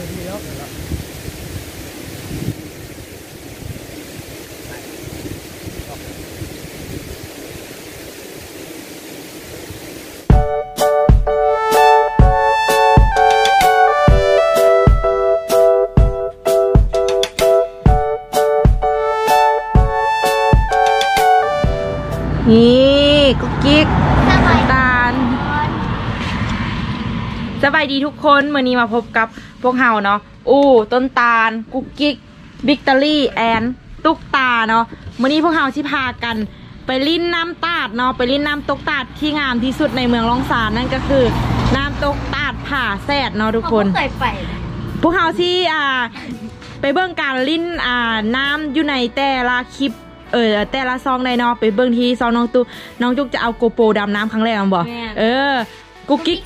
นี่กุ๊กกิ๊กตาลสบายดีทุกคนมื้อนี้มาพบกับพวกเฮาเนาะต้นตาลกุ๊กกิ๊กบิ๊กตอรี่แอนตุ๊กตาเนาะมื้อนี้พวกเฮาสิพากันไปลิ้นน้ำตาดเนาะไปลิ้นน้ำตกตาดที่งามที่สุดในเมืองล่องสานนั่นก็คือน้ำตกตาดผาแซดเนาะทุกคนพวกเฮาที่ไปเบิ่งการลิ้นน้ำอยู่ในแต่ละคลิปแต่ละซองได้เนาะไปเบิ่งที่ซองน้องจุกจะเอาโกโปรดำน้ำครั้งแรกมั้งบอกกุ๊กกิ๊ก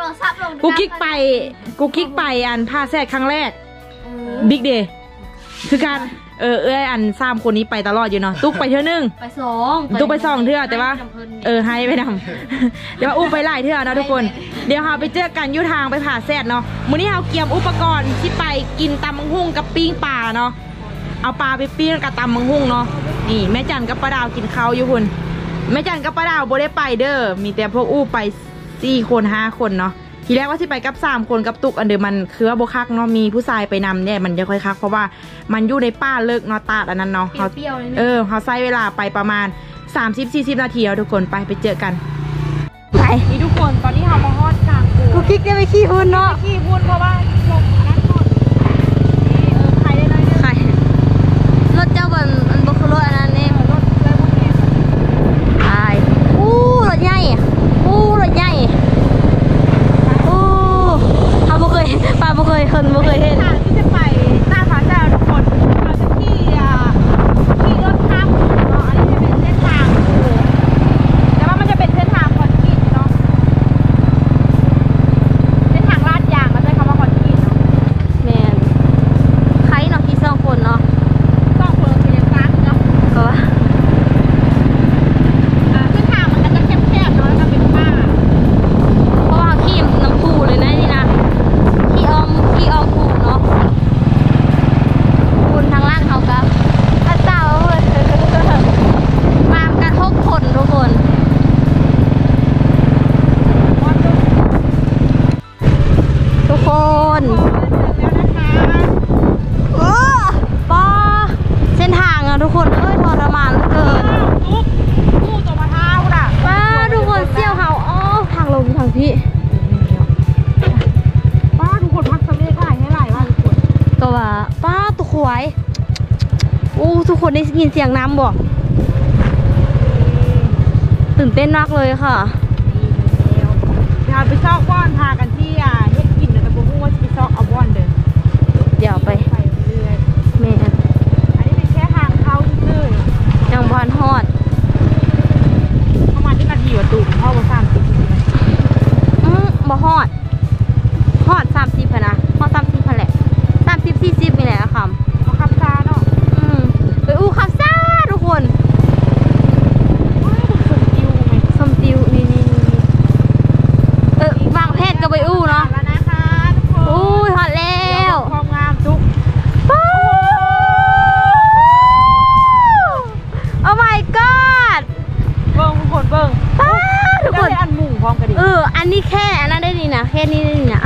ไปอันผ้าแซดครั้งแรกบิ๊กเดย์คือการอัน3คนนี้ไปตลอดอยู่เนาะตุ๊กไปเท่านึงไป2ตุ๊กไป2เท่าแต่ว่าให้ไปนำเดี๋ยวอุ้มไปหลายเท่านะทุกคนเดี๋ยวเราไปเจอกันยุทางไปผ่าแซดเนาะมื้อนี้เราเตรียมอุปกรณ์ที่ไปกินตำมังหุ่งกับปิ้งปลาเนาะเอาปลาไปปิ้งกับตำมังหุ่งเนาะนี่แม่จันกับป้าดาวกินข้าวอยู่คุณแม่จันกับป้าดาวโบได้ไปเด้อมีแต่พวกอู้ไป4 คน5 คนเนาะทีแรกว่าที่ไปกับ3 คนกับตุกอันเดิมมันคือว่าโบคักเนาะมีผู้ชายไปนำเนี่ยมันจะค่อยคักเพราะว่ามันอยู่ในป่าเลิกเนาะตาดอันนั้นเนาะเขาเขาใช้เวลาไปประมาณ30-40 นาทีแล้วทุกคนไปเจอกันไปนี่ทุกคนตอนนี้เรามาฮอดกลางกูกิ๊กได้ไปขี่หุ่นเนาะขี่หุ่นเพราะว่าลมอันนั้นก่อนใครได้เลยใครรถเจ้าบนมันบุกรถอันนั้นนี่รถเลยพวกนี้ไปรถใหญ่รถใหญ่ป้าบ่เคยคนบ่เคยเห็นทางที่จะไปหน้าผาแซดทุกคนเราจะขี่รถข้ามเนาะอันนี้จะเป็นเส้นทางแต่ว่ามันจะเป็นเส้นทางคอนกรีตเนาะเส้นทางลาดยางมันใช้คำว่าคอนกรีตเนาะแมนใครเนาะขี่2 คนเนาะ2 คนคือยังตั้งเนาะก็เส้นทางมันก็จะแคบๆเนาะแล้วก็เป็นป่าเพราะว่าขี่น้ำพุเลยนะนี่นะขี่อ้อมพุเนาะคุณทางล่างเขากับพระเจ้ามากระทบคนทุกคนป้าเส้นทางอะทุกคนทรมานเกินตู้ตัวมาเท้าด่ะป้าทุกคนเสี่ยวเขาทางลงทางพี่ป้าทุกคนพักสำเร็จให้หลายว่าทุกคนก็ว่าป้าตัวควายทุกคนได้ยินเสียงน้ำบอกตื่นเต้นมากเลยค่ะเดี๋ยวไปซอกบ้อนพากันที่เฮ็ดกินแต่บุ้งว่าจะไปซอกเอาบ้อนเดินเดี๋ยวไปเรื่อยแม่อันนี้เป็นแค่ทางเข้าซื่อยังบ้านฮอดประมาณที่นาทีว่าตูนเข้าว่า30บ่ฮอด30พะนะฮอด30พะแหละ30-40นี่แหละค่ะเอาขับซาเนาะไปขับซาทุกคนสมติวนี่วางแผนกับไปเนาะแล้วนะคะทุกคนฮอดแล้วความงามทุกโอ้ my god เบิ่งทุกคนเบิ่งทุกคนอันหมู่พร้อมกันดิอันนี้แค่อันนั้นได้ดีนะแค่นี้ได้ดีนะ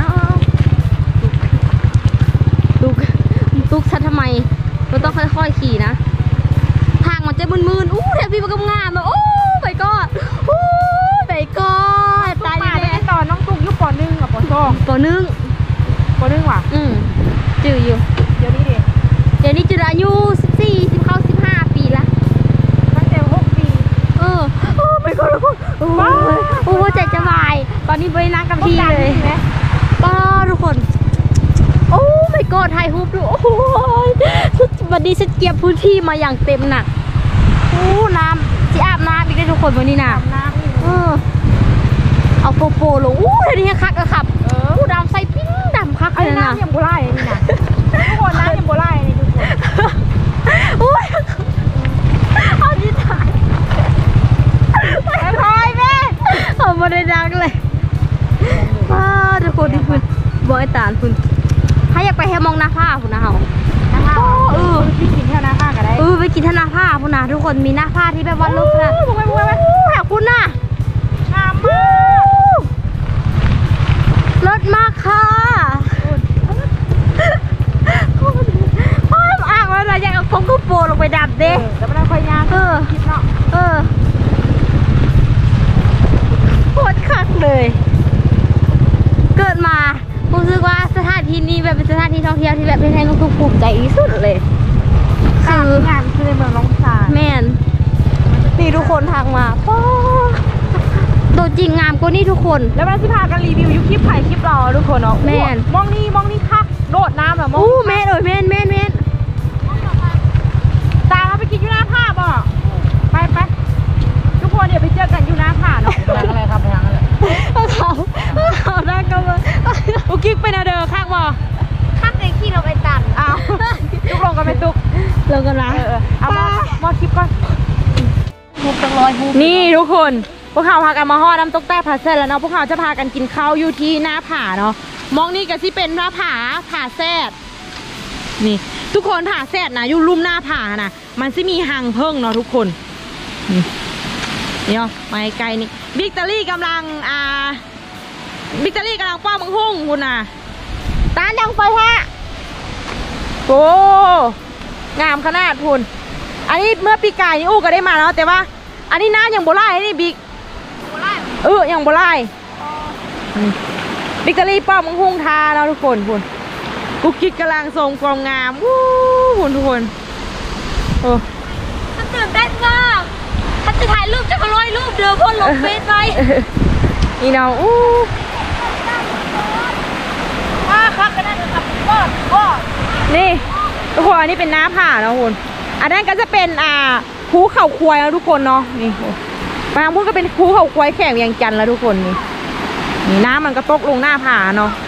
ตุกชัดทำไมเราต้องค่อยๆขี่นะทางมันจะมึนๆแถวพี่มันก็งามแบบmy god my god ตายเลยตอนน้องตุกยุคป.1 กับป.2ป.1 ว่ะจืดอยู่เดี๋ยวนี้จืดอายุ14เข้า15 ปีละตั้งแต่6 ปีmy god ใจจะวายตอนนี้ไปนั่งกับพี่เลยป้าทุกคนmy god ถ่ายรูปดูวันนี้ฉันเก็บพื้นที่มาอย่างเต็มหนักน้ำที่อาบน้ำอีกได้ทุกคนวันนี้นะเอาโกโปรลงเดี๋ยวนี้คักครับดำใส่ปิ้งดำคักเลยนะน้ำยังโบราณนี่นะทุกคนน้ำยังโบราณนี่ทุกคนเอาดีถ่ายพายแม่เอามาได้ดังเลยทุกคนที่คุณบอกไอ้ตาลคุณให้อยากไปแฮมองนาผ้าพุ่นนะเฮาไปกินแถวหน้าผ้าก็ได้ไปกินแถวหน้าผ้าพุ่นนะทุกคนมีหน้าผ้าที่แบบว่าลุกนะแถวคุณน่ะงามมากรถมากค่ะอ่างว่าเราอยากเอาของกุโปลงไปดับเด้แต่ไม่ได้ค่อยยากคิดเนาะโคตรคักเลยเกิดมารู้สึกว่าสถานที่นี้แบบเป็นสถานที่ท่องเที่ยวที่แบบให้น้องทุกภูมิใจที่สุดเลยคืองานคือในเมืองน้องสารแม่นนี่ทุกคนทางมาป้ตัวจริงงามกว่านี่ทุกคนแล้วมันสิพากันรีวิวยุคคลิปถ่ายคลิปเราทุกคนเนาะแม่นมองนี่คักโดดน้ำเหรอมองแม่นแม่นตาเราไปกินอยู่หน้าผ้าบ่ไปทุกคนเดี๋ยวไปเจอกันอยู่หน้าผ้าเนาะอะไรครับทางอะไรเขาได้ก็มาอุกิ๊กไปนะเด้อข้างบ่ข้างเด็กขี้เราไปตัดอ้าวทุกลงกันไปตุกลงกันนะเอามอคลิปก่อน 600 นี่ทุกคนพวกเขาพากันมาห่อน้ำตกแต่ผาแซดแล้วเนาะพวกเขาจะพากันกินข้าวอยู่ที่หน้าผาเนาะมองนี่ก็ที่เป็นหน้าผาแซดนี่ทุกคนผาแซดนะอยู่ลุ่มหน้าผานะมันจะมีหางเพิ่งเนาะทุกคนนี่เนาะมาไกลนี่บิ๊กเตอรี่กำลังป้อมังหุ่งคุณน่ะตาดังไปฮะโอ้งามขนาดคุณอันนี้เมื่อปีกายนี่อู้ก็ได้มาแล้วแต่ว่าอันนี้น้าอย่างโบราณนี่บิ๊กอย่างโบราณบิ๊กเตอรี่ป้อมังหุ่งทาแล้วทุกคนคุณกุ๊กกิ๊กกำลังทรงความงามคุณทุกคนโอ้ฉันตื่นเต้นมากฉันจะถ่ายรูปจะมา100 รูปเดิมพ่นลงเฟซไปนี่น้องครับก็ได้ครับก็นี่ทุกคนอันนี้เป็นน้าผ่าเนาะคุณอันนั้นก็จะเป็นภูเขาควายแล้วทุกคนเนาะนี่บางพวกก็เป็นภูเขาควายแข่งเวียงจันทร์แล้วทุกคนนี่น้ำมันก็ตกลงหน้าผาเนาะ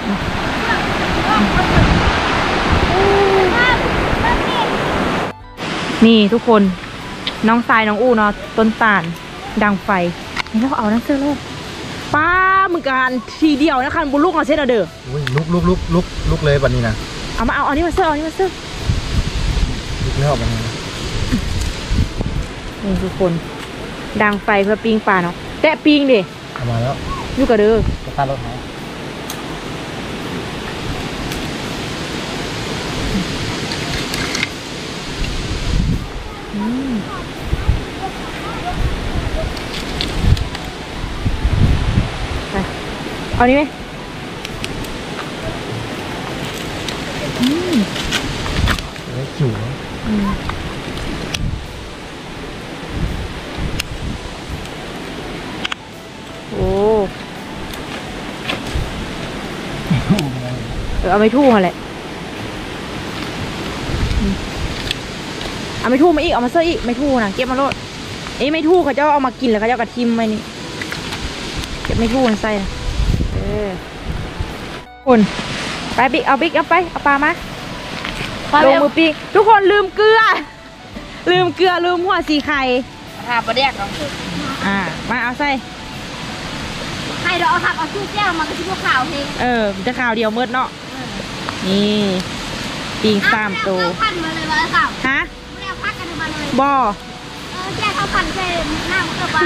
นี่ทุกคนน้องทรายน้องอู้เนาะต้นตาลดังไฟนี่เราเอานั่นเสื้อโลกป้ามือการทีเดียวนะคันบุลุกเอาเส้นเอาเด้อลุกเลยแบบนี้นะเอาอันนี้มาเสื้อลุกแล้วแบบนี้นี่ทุกคนดังไฟเพื่อปิ้งปลาเนาะแตะปิ้งดิเอามาแล้วอยู่กับเด้อจะตารถไหนเอานี้ไหมหิวโอ้เอาไม่ทู่มาแหละเอาไม่ทู่มาอีกเอามาเสื้ออีกไม่ทู่นะเก็บมาโลดไม่ทู่เขาจะเอามากินแล้วเขาจะกระทิมไปนี่เก็บไม่ทู่ใส่คนไปบิ๊กเอาไปเอาปลามาลงมือปีทุกคนลืมเกลือลืมหัวสีไข่ปลาแดกเนาะมาเอาใส่ไข่เราเอาเอาชูแก้วมันก็ชิ้นขาวเองจะขาวเดียวมืดเนาะนี่ปีง3 ตัวพันมาเลยว่าข่าวฮะไม่ได้พักกันมาเลยบ่แก้เขาพันใส่หน้ามันก็บา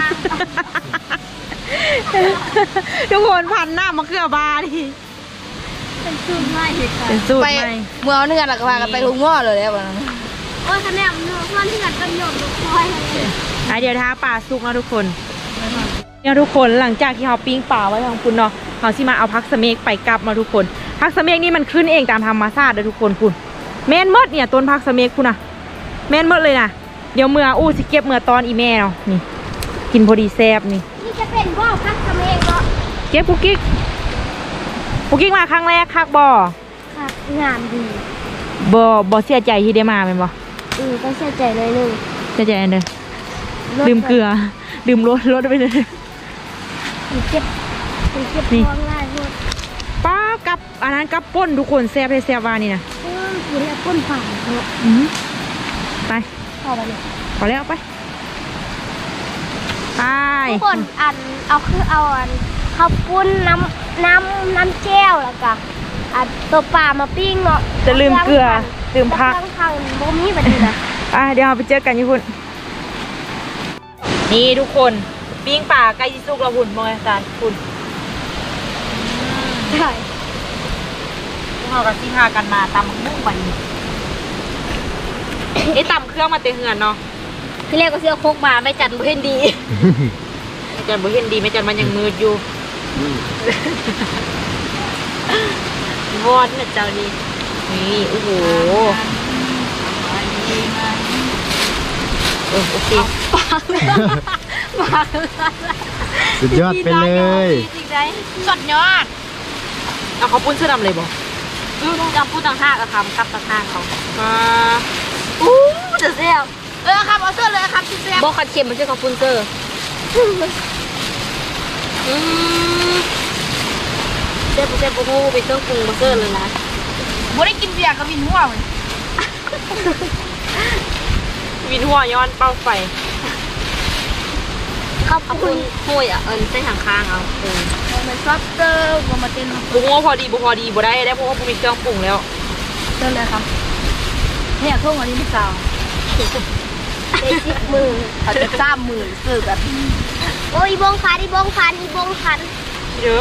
ทุกคนพันหน้ามันเกลือบาดิเป็นสูตรใหม่เป็นสูตรใหม่เมื่อเนื้อหลักพากันไปลุงง้อเลยแล้วนะโอ้ยคะแนนเนื้อที่กันเป็นหยดลูกคอยเดี๋ยวท้าปลาสุกนะทุกคนเนี่ยทุกคนหลังจากที่เขาปิ้งปลาไว้ของคุณเนาะเขาสิมาเอาพักสเมกไปกลับมาทุกคนพักสเมกนี่มันขึ้นเองตามธรรมชาติเลยทุกคนคุณแม่นมดเนี่ยต้นพักสเมกคุณนะแม่นมดเลยนะเดี๋ยวเมื่อสิเก็บเมื่อตอนอีแม่เนาะนี่กินพอดีแซ่บนี่จะเป็นบ่อพักสเมกเหรอเก็บกุ๊กกิ๊กมาครั้งแรกคักบ่งามดีบ่เสียใจที่ได้มาเป็นบ่ก็เสียใจเลยนึงเสียใจอันเด้อลืมเกลือลืมรถไปเลยเก็บท้องลายรถป้ากับอันนั้นกับป่นทุกคนแซ่บให้แซ่บวานี่นะคุณแล้วป่นผ่านไปเข้าไปเลยพอแล้วไปทุกคนเอาอันข้าวปุ้นน้ำแก้วแล้วก็ตัวปลามาปิ้งเนาะจะลืมเกลือลืมพักทางบ่มีแบบนี้นะเดี๋ยวเราไปเจอกันญี่ปุ่นนี่ทุกคนปิ้งป่าใกล้ที่สุกแล้วหุ่นมองอาจารย์คุณใช่พวกเรากับที่พากันมาตำมุ่งวันนี้ตำเครื่องมาเตะเหือนเนาะที่แรกก็เสื้อโคกมาไม่จัดบุเห็นดีไม่จันบ่เห็นดีไม่จันมันยังมืดอยู่วอดเนี่ยเจ้านี่นี่โอ้โหโอเคสุดยอดไปเลยสุดยอดเอาเขาปุ้นเสื้อดำเลยบอกจำพูดต่างหากอะครับกับต่างหากเขามาจะเสียบครับเอาเสื้อเลยครับที่เสียบบอกขัดเข็มมันใช่ของปุ้นเซอร์เซฟเซฟโอ้โหเป็นเครื่องปรุงมาเซอร์เลยนะไม่ได้กินเบียร์ก็วินหัวเลยวินหัวย้อนเป้าไฟเขาปุ้นห้วยอ่ะเส้นทางข้างเอามันชอบเซอร์มาเต้นบุ้งว่าพอดีบ่ได้เพราะว่าบุ้งมีเครื่องปรุงแล้วเต้นเลยครับเนี่ยเครื่องอันนี้ไม่กาวได้10,000เขาจะ30,000ซื้อแบบโอ้ยบงคันอีบงคันเยอะ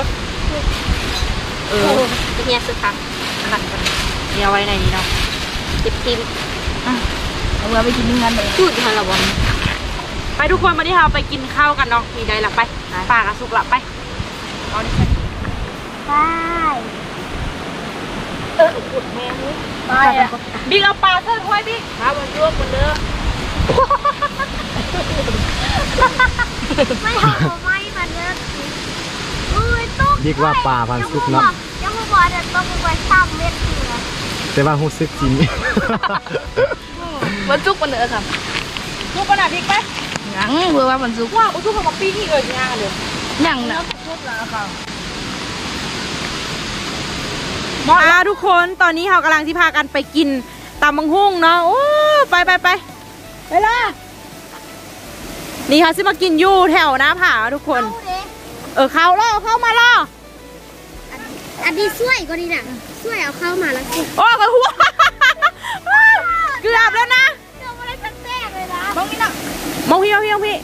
เนี่ยสุดท้ายขันกันเดี๋ยวไว้ในนี้เนาะติดทิมเอาไว้ไปกินงานเลยพูดทันละวันไปทุกคนมาที่เราไปกินข้าวกันเนาะมีได้ละไปปลากระสุกละไปเอาดิไปขุดแม่นี่ไปอ่ะบิ๊กเอาปลาเส้นห้อยบิ๊กมาบนรวมบนเด้อไม่เอาไม่มาเนื้อตุ๊กเรียกว่าปลาพันซุกเนาะยังไม่บอกเดี๋ยวต้องไป3 เม็ดเลยแต่ว่าหูซึกจริงมันซุกมันเนื้อครับทุกขนาดบิ๊กไปยังเพื่อว่ามันซุกว้าวทุกคนมาปีนี่เลยงานเลยยังนะซุกแล้วค่ะทุกคนตอนนี้เรากำลังที่พากันไปกินตำบังหุ่งเนาะโอ้ไปละนี่ค่ะซิมากินอยู่แถวหน้าผาทุกคนเข้ามาล่ออันนี้ช่วยก็ดีนะช่วยเอาเข้ามาแล้วกินโอ้กระหัวเกือบแล้วนะเดี๋ยวอะไรแทรกเลยนะมองพี่นี่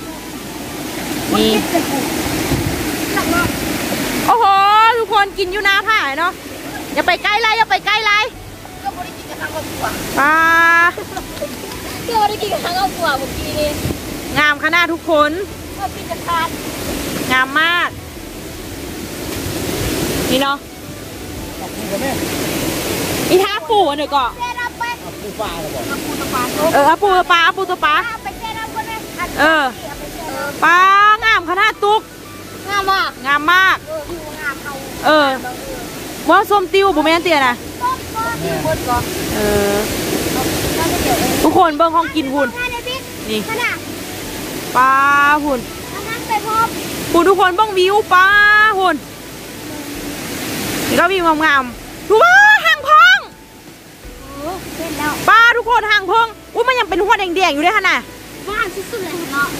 โอ้โหทุกคนกินอยู่หน้าผาเนาะอย่าไปใกล้ไรก็ไม่ได้กินกับทางครอบครัวปลาก็ไม่ได้กินกับทางครอบครัวเมื่อกี้นี่งามขนาดทุกคนก็กินกับทานงามมากนี่เนาะอีท่าปูอันเดียวก่อนเจ๊รับไปปูปลาเลยบอกปูตะปาปูตัวปลาไปเจ๊รับคนนี้ปลางามขนาดตุกงามมากงามมากผิวงามเอาว่าส้มติ้วบุแมนเตียนะต้มก็ผิวบนก่อนทุกคนเบิ้งห้องกินหุ่นนี่ขนาดปลาหุ่นนั่งไปพบหุ่นทุกคนเบิ้งวิวปลาหุ่นนี่ก็วิวงามๆดูว่าห่างพองเป็นแล้วปลาทุกคนห่างพองอุ้ยมันยังเป็นหัวแดงๆอยู่ด้วยฮะน่ะว่างสุดๆเลยเนาะ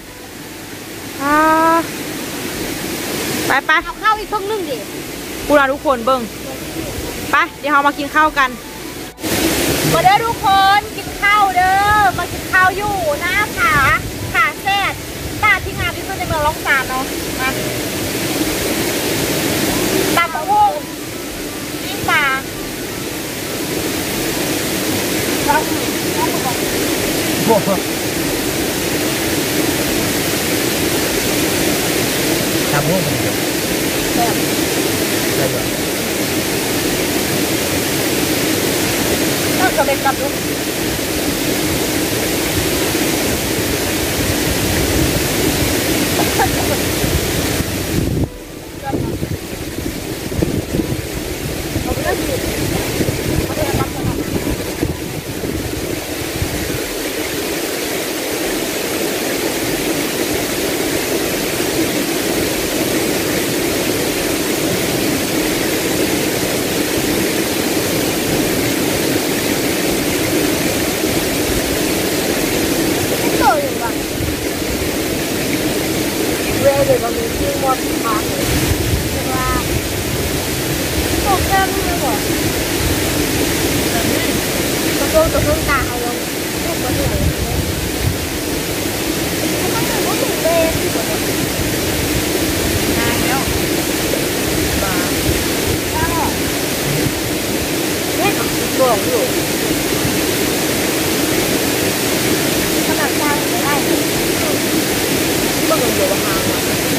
ไปเอาเข้าอีกครึ่งนึงดิพูดเราทุกคนเบิ้งไปเดี๋ยวเรามากินข้าวกันมาเด้อทุกคนกินข้าวเด้อมากินข้าวอยู่หน้าขาแซ่ดตาที่งานที่สุดในเมืองล่องสานเนาะมาตำมะม่วงปิ้งปลาครับผมได้เลยก็จะเป็นกับลูกเลยว่ามีชื่อมดพักว่าตกเรื่องบ่ตัวเครื่องตาเอาลงลูกก็เหนื่อยมันก็ถึงเบสที่สุดนายแล้วมาเนี่ยตัวอยู่ขนาดเช้าไม่ได้ก็ลงเดี๋ยวหาง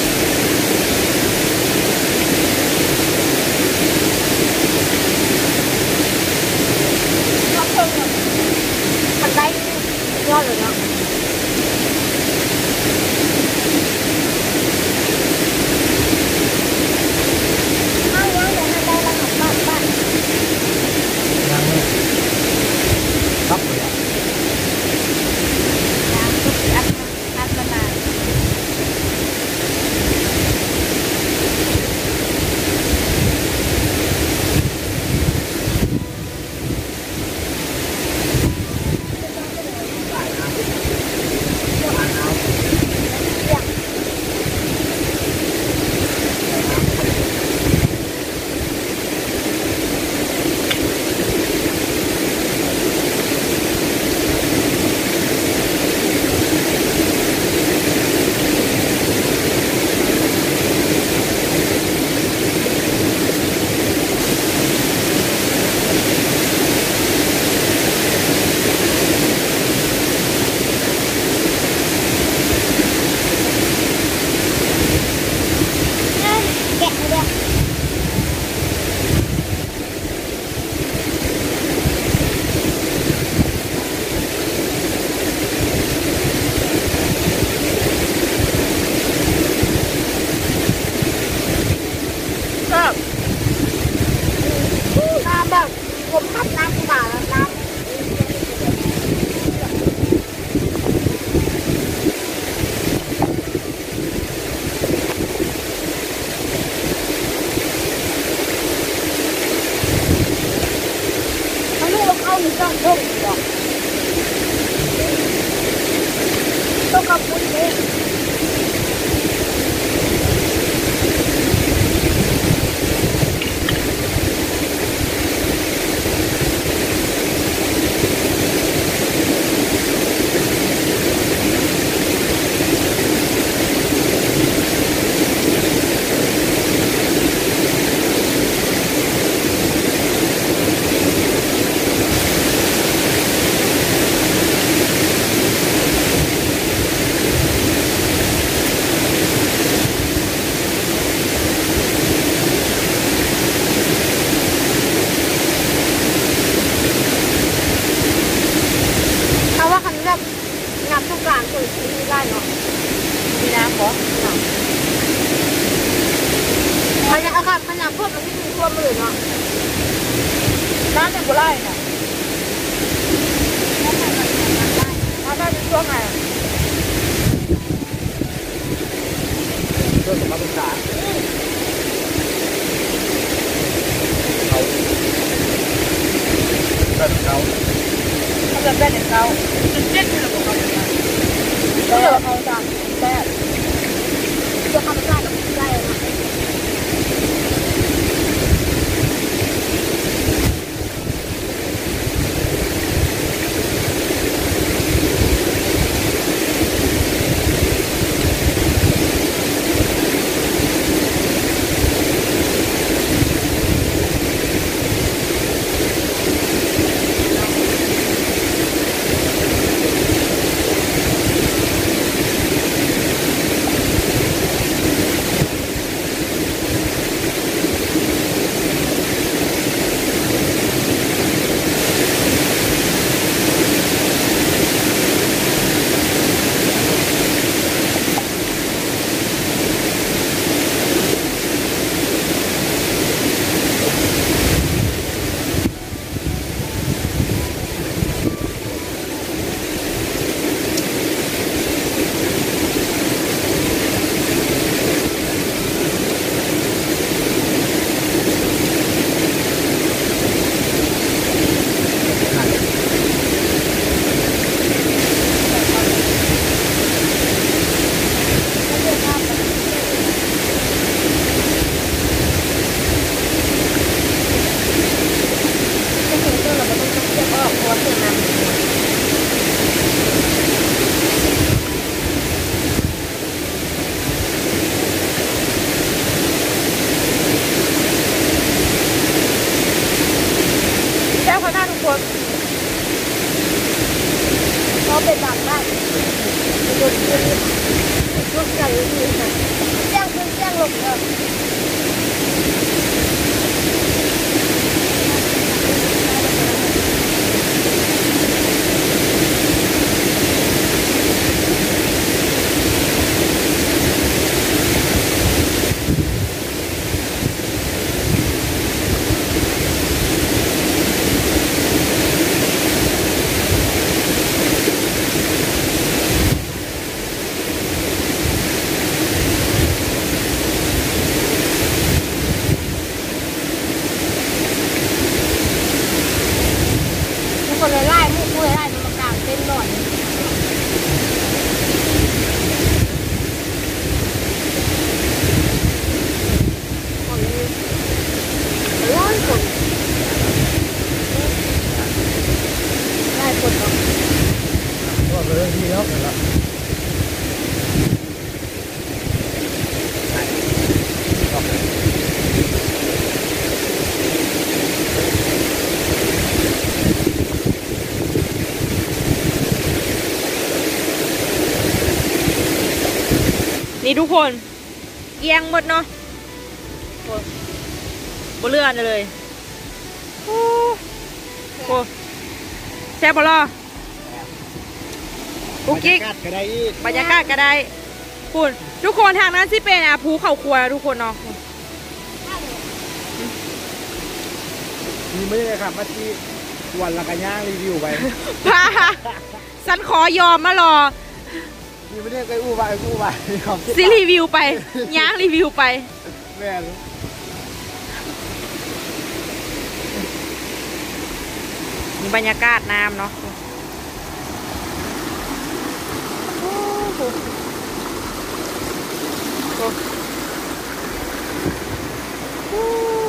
มันได้ยอดเลยเนาะเอาไว้เดี๋ยวมันได้แล้วของบ้านยังไม่ครับเลยน้ำทุกอัดละนานแกะเลยน้ำแบบผมพัดน้ำป่าน้ำมันลูกเข้ามีต้องพุ่งหรอกต้องขับปุ่นเองเขาว่าคันแบบงานทุกการเกิดขึ้นได้เนาะมีน้ำเหรอมันยังอากาศมันยังท่วมมันไม่มีท่วมเลยเนาะน้ำยังบ่ไล่น่ะน้ำได้เป็นช่วงไงเพื่อสมรรถนะเขาแบบเขาเขาจะเป็นอย่างเขาเจ็ดเลยของเขาเนี่ยเขาจะแซ่บจะทำได้กับได้นะนี่ทุกคนเอียงหมดเนาะบ่เลื่อนเลยโอ้โหแซ่บบ่ล่ะกุ๊กกิ๊กก็ได้อีกบรรยากาศก็ได้คุณทุกคนทางนั้นที่เป็นภูเขาครัวทุกคนเนาะมีไม่ได้ครับมาที่วันละกันย่างรีวิวไปพาฉันขอยอมมารอมีไม่ได้เคยอู้ไปของซีรีวิวไปย่างรีวิวไปแม่มีบรรยากาศน้ำเนาะโอ้โห